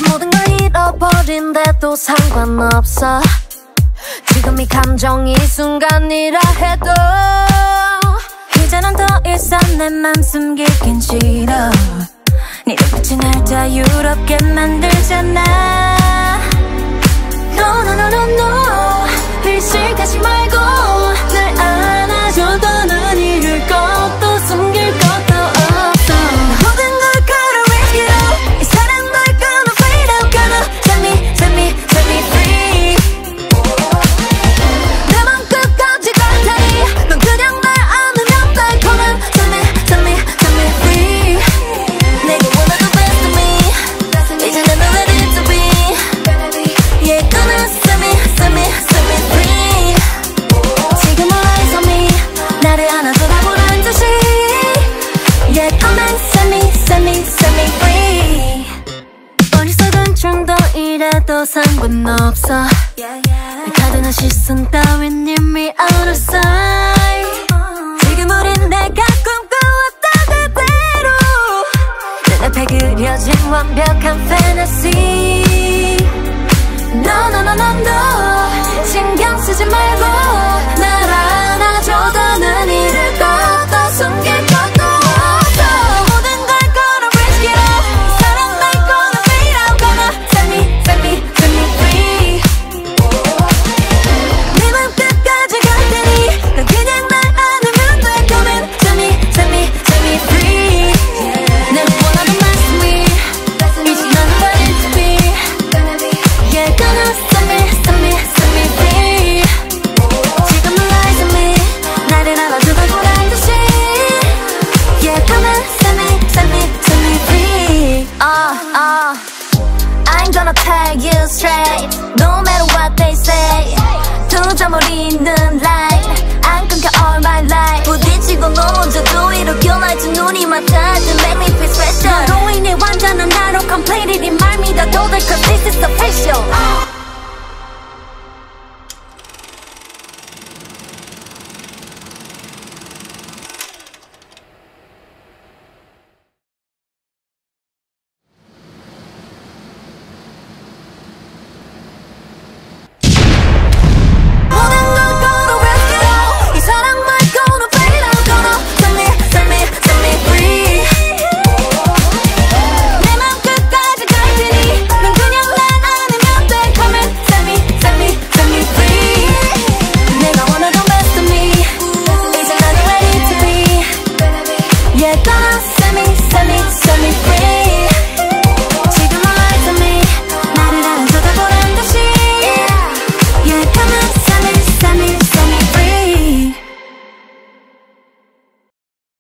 모든 걸 잃어버린데도 상관없어. 지금 이 감정이 순간이라 해도 이제는 더 이상 내 맘 숨기긴 싫어. 네 눈빛이 날 자유롭게 만들잖아. No no no no no 일식하지 말고 날 안아줘. 더는 잃을 것도 숨길 것도 없어. 모든 걸 걸어 risk it all. 이 사랑 널 gonna fade out. Gonna set me free. 내 맘 끝까지 갈 테니 넌 그냥 날 안으면 돼. Come on set me free. 내가 원하던 best of me 이제 난 ready to be. Yeah gonna set me free. 지금 eyes on me 나를 안아줘라 보란 듯이. Yeah come and set me free. 어리석은 정도 이래도 상관없어. 내 가득한 시선 따윈 이미 out of sight. 지금 우린 내가 꿈꿔왔던 그대로 눈앞에 그려진 완벽한 fantasy. No no no no no 신경 쓰지 말고 날 안아줘. 더는 잃을 것도 숨길 것도 없어. 모든 걸 걸어 risk it all. 이 사랑 날 gonna fade out. Gonna set me free. 네 맘 끝까지 갈 테니 넌 그냥 날 안으면 돼. Come and set me free. 내가 원하는 말씀이 이제 난 ready to be. Yeah gonna set me free. 지금 eyes on me 나를 알아주고 보란 듯이. Yeah come and set me free. I ain't gonna tell you straight no matter what they say. 두 점을 잇는 line 안 끊겨 all my life. 부딪히고 넘어져도 일으켜 날지 눈이 맞닿지. Make me feel special. 너로 인해 완전한 나로 completed 이 말 믿어도 돼 cause this is official. 모든 걸 걸어 risk it all. 이 사랑 말 gonna fade out. Gonna set me free. 내 맘 끝까지 갈 테니 넌 그냥 날 안으면 돼. Come and set me free. 내가 원하던 best of me 이제 난 ready to be. Yeah gonna set me free.